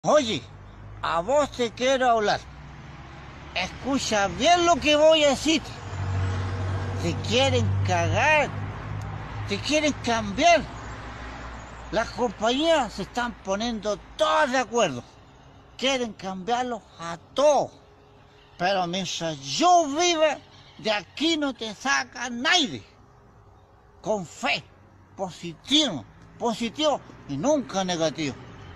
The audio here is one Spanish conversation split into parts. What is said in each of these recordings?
Oye, a vos te quiero hablar. Escucha bien lo que voy a decir. Te quieren cagar, te quieren cambiar. Las compañías se están poniendo todas de acuerdo. Quieren cambiarlos a todos. Pero mientras yo viva, de aquí no te saca nadie. Con fe, positivo y nunca negativo.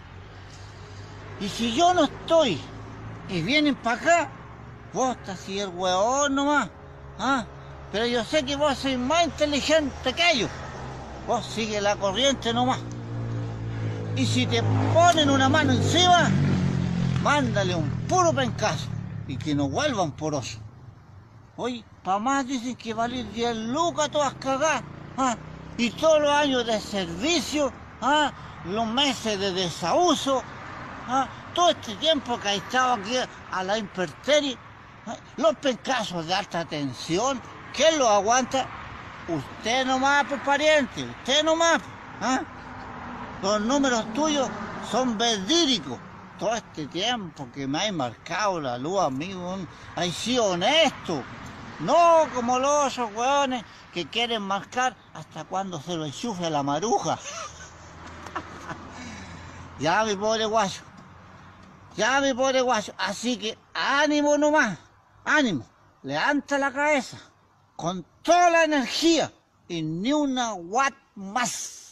Y si yo no estoy y vienen para acá, vos estás así el huevón nomás. ¿Ah? Pero yo sé que vos sois más inteligente que ellos. Vos sigue la corriente nomás. Y si te ponen una mano encima, mándale un puro pencazo y que no vuelvan por oso. Oye, pa' más dicen que valer 10 lucas todas cagadas. ¿Ah? Y todos los años de servicio, ¿ah? Los meses de desahucio, ¿ah? Todo este tiempo que ha estado aquí a la intemperie, ¿ah? Los pencazos de alta tensión, ¿quién los aguanta? Usted nomás, pues pariente, usted nomás. ¿Ah? Los números tuyos son verídicos. Todo este tiempo que me hay marcado la luz, amigo, hay sido honesto. No como los otros hueones que quieren marcar hasta cuando se lo enchufe la maruja. Ya, mi pobre guayo. Ya, mi pobre guayo. Así que ánimo nomás. Ánimo. Levanta la cabeza. Con toda la energía. Y ni una watt más.